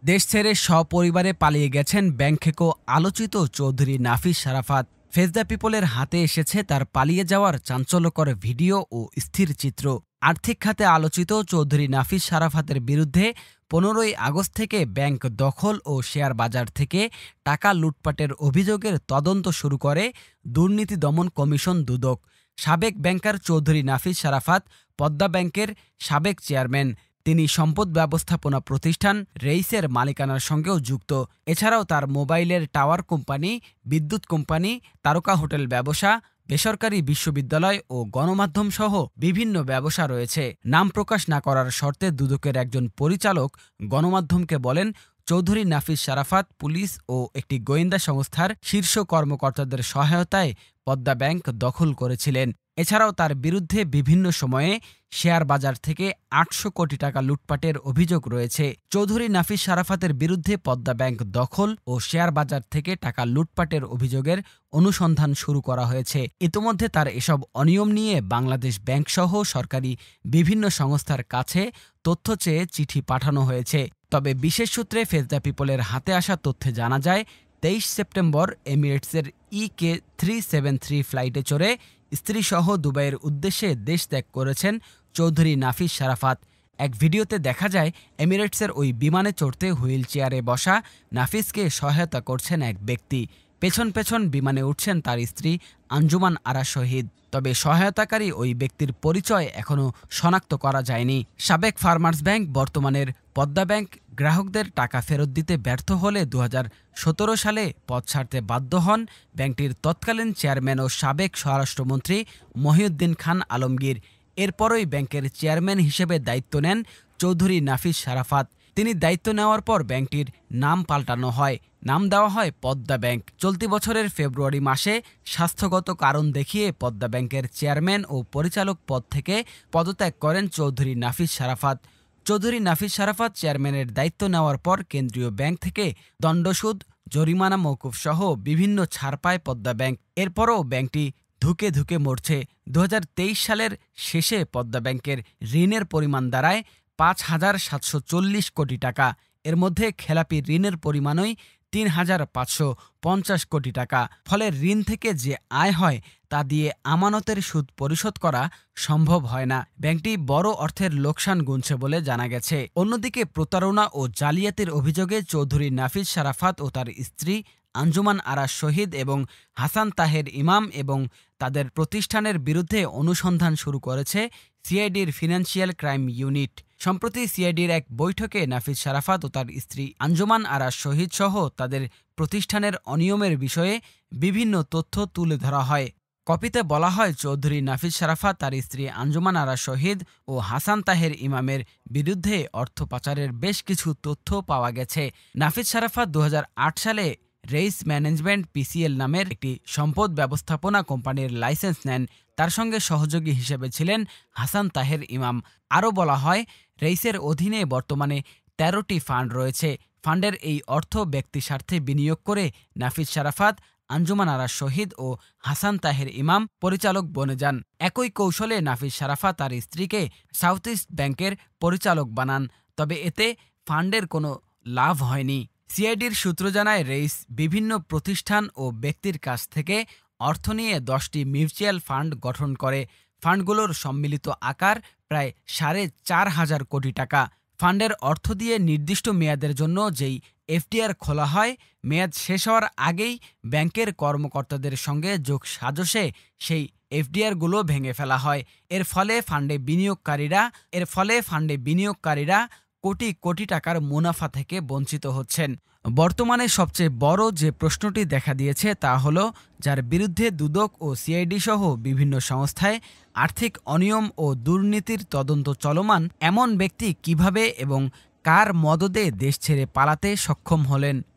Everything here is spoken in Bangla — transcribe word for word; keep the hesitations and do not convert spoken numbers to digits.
দেশ ছেড়ে সপরিবারে পালিয়ে গেছেন ব্যাংকখেকো আলোচিত চৌধুরী নাফিস শারাফাত। ফেস দ্য পিপলের হাতে এসেছে তার পালিয়ে যাওয়ার চাঞ্চল্যকর ভিডিও ও স্থির চিত্র। আর্থিক খাতে আলোচিত চৌধুরী নাফিস শারাফাতের বিরুদ্ধে পনেরোই আগস্ট থেকে ব্যাংক দখল ও শেয়ার বাজার থেকে টাকা লুটপাটের অভিযোগের তদন্ত শুরু করে দুর্নীতি দমন কমিশন দুদক। সাবেক ব্যাংকার চৌধুরী নাফিস শারাফাত পদ্মা ব্যাংকের সাবেক চেয়ারম্যান। তিনি সম্পদ ব্যবস্থাপনা প্রতিষ্ঠান রেইসের মালিকানার সঙ্গেও যুক্ত। এছাড়াও তার মোবাইলের টাওয়ার কোম্পানি, বিদ্যুৎ কোম্পানি, তারকা হোটেল ব্যবসা, বেসরকারি বিশ্ববিদ্যালয় ও গণমাধ্যম সহ বিভিন্ন ব্যবসা রয়েছে। নাম প্রকাশ না করার শর্তে দুদকের একজন পরিচালক গণমাধ্যমকে বলেন, চৌধুরী নাফিস শারাফাত পুলিশ ও একটি গোয়েন্দা সংস্থার শীর্ষ কর্মকর্তাদের সহায়তায় পদ্মা ব্যাংক দখল করেছিলেন। এছাড়াও তার বিরুদ্ধে বিভিন্ন সময়ে শেয়ার বাজার থেকে আটশো কোটি টাকা লুটপাটের অভিযোগ রয়েছে। চৌধুরী নাফিস শারাফাতের বিরুদ্ধে পদ্মা ব্যাংক দখল ও শেয়ার বাজার থেকে টাকা লুটপাটের অভিযোগের অনুসন্ধান শুরু করা হয়েছে। ইতোমধ্যে তার এসব অনিয়ম নিয়ে বাংলাদেশ ব্যাংকসহ সরকারি বিভিন্ন সংস্থার কাছে তথ্য চেয়ে চিঠি পাঠানো হয়েছে। তবে বিশেষ সূত্রে ফেস দ্য পিপলের হাতে আসা তথ্যে জানা যায়, তেইশ সেপ্টেম্বর এমিরেটসের E K three seven three ফ্লাইটে চড়ে স্ত্রীসহ দুবাইয়ের উদ্দেশ্যে দেশ ত্যাগ করেছেন চৌধুরী নাফিস শারাফাত। এক ভিডিওতে দেখা যায় এমিরেটসের ওই বিমানে চড়তে হুইল চেয়ারে বসা নাফিসকে সহায়তা করছেন এক ব্যক্তি। পেছন পেছন বিমানে উঠছেন তার স্ত্রী আঞ্জুমান আরা শহীদ। তবে সহায়তাকারী ওই ব্যক্তির পরিচয় এখনও শনাক্ত করা যায়নি। সাবেক ফার্মার্স ব্যাংক বর্তমানের পদ্মা ব্যাংক গ্রাহকদের টাকা ফেরত দিতে ব্যর্থ হলে দু হাজার সতেরো সালে পদ ছাড়তে বাধ্য হন ব্যাংকটির তৎকালীন চেয়ারম্যান ও সাবেক স্বরাষ্ট্রমন্ত্রী মহিউদ্দিন খান আলমগীর। এরপরই ব্যাংকের চেয়ারম্যান হিসেবে দায়িত্ব নেন চৌধুরী নাফিস শারাফাত। তিনি দায়িত্ব নেওয়ার পর ব্যাংকটির নাম পাল্টানো হয়, নাম দেওয়া হয় পদ্মা ব্যাংক। চলতি বছরের ফেব্রুয়ারি মাসে স্বাস্থ্যগত কারণ দেখিয়ে পদ্মা ব্যাংকের চেয়ারম্যান ও পরিচালক পদ থেকে পদত্যাগ করেন চৌধুরী নাফিস শারাফাত। চৌধুরী নাফিস শারাফাত চেয়ারম্যানের দায়িত্ব নেওয়ার পর কেন্দ্রীয় ব্যাংক থেকে দণ্ডসুদ, জরিমানা মওকুফ সহ বিভিন্ন ছাড় পায় পদ্মা ব্যাংক। এরপরও ব্যাংকটি ধুকে ধুকে মরছে। দু হাজার তেইশ সালের শেষে পদ্মা ব্যাংকের ঋণের পরিমাণ দাঁড়ায় পাঁচ হাজার সাতশো চল্লিশ কোটি টাকা। এর মধ্যে খেলাপি ঋণের পরিমাণই তিন হাজার পাঁচশো পঞ্চাশ কোটি টাকা। ফলে ঋণ থেকে যে আয় হয় তা দিয়ে আমানতের সুদ পরিশোধ করা সম্ভব হয় না। ব্যাংকটি বড় অর্থের লোকসান গুনছে বলে জানা গেছে। অন্যদিকে প্রতারণা ও জালিয়াতির অভিযোগে চৌধুরী নাফিস শারাফাত ও তার স্ত্রী আঞ্জুমান আরা শহীদ এবং হাসান তাহের ইমাম এবং তাদের প্রতিষ্ঠানের বিরুদ্ধে অনুসন্ধান শুরু করেছে সিআইডির ফিনান্সিয়াল ক্রাইম ইউনিট। সম্প্রতি সিআইডির এক বৈঠকে নাফিস শারাফাত ও তার স্ত্রী আঞ্জুমান আরা শহীদ সহ তাদের প্রতিষ্ঠানের অনিয়মের বিষয়ে বিভিন্ন তথ্য তুলে ধরা হয়। কপিতে বলা হয়, চৌধুরী নাফিস শারাফাত, তার স্ত্রী আঞ্জুমান আরা শহীদ ও হাসান তাহের ইমামের বিরুদ্ধে অর্থ পাচারের বেশ কিছু তথ্য পাওয়া গেছে। নাফিস শারাফাত দু হাজার আট সালে রেইস ম্যানেজমেন্ট পিসিএল নামের একটি সম্পদ ব্যবস্থাপনা কোম্পানির লাইসেন্স নেন। তার সঙ্গে সহযোগী হিসেবে ছিলেন হাসান তাহের ইমাম। আরও বলা হয়, রেইসের অধীনে বর্তমানে তেরোটি ফান্ড রয়েছে। ফান্ডের এই অর্থ ব্যক্তি স্বার্থে বিনিয়োগ করে নাফিস শারাফাত, আঞ্জুমান আরা শহীদ ও হাসান তাহের ইমাম পরিচালক বনে যান। একই কৌশলে নাফিস শারাফাত তার স্ত্রীকে সাউথ ইস্ট ব্যাংকের পরিচালক বানান। তবে এতে ফান্ডের কোনো লাভ হয়নি। সিআইডির সূত্র জানায়, রেইস বিভিন্ন প্রতিষ্ঠান ও ব্যক্তির কাছ থেকে অর্থ নিয়ে দশটি মিউচুয়াল ফান্ড গঠন করে। ফান্ডগুলোর সম্মিলিত আকার প্রায় সাড়ে চার হাজার কোটি টাকা। ফান্ডের অর্থ দিয়ে নির্দিষ্ট মেয়াদের জন্য যেই এফডিআর খোলা হয়, মেয়াদ শেষ হওয়ার আগেই ব্যাংকের কর্মকর্তাদের সঙ্গে যোগ সাজশে সেই এফডিআরগুলো ভেঙে ফেলা হয়। এর ফলে ফান্ডে বিনিয়োগকারীরা এর ফলে ফান্ডে বিনিয়োগকারীরা কোটি কোটি টাকার মুনাফা থেকে বঞ্চিত হচ্ছেন। বর্তমানে সবচেয়ে বড় যে প্রশ্নটি দেখা দিয়েছে তা হলো, যার বিরুদ্ধে দুদক ও সিআইডি সহ বিভিন্ন সংস্থায় আর্থিক অনিয়ম ও দুর্নীতির তদন্ত চলমান, এমন ব্যক্তি কিভাবে এবং কার মদদে দেশ ছেড়ে পালাতে সক্ষম হলেন।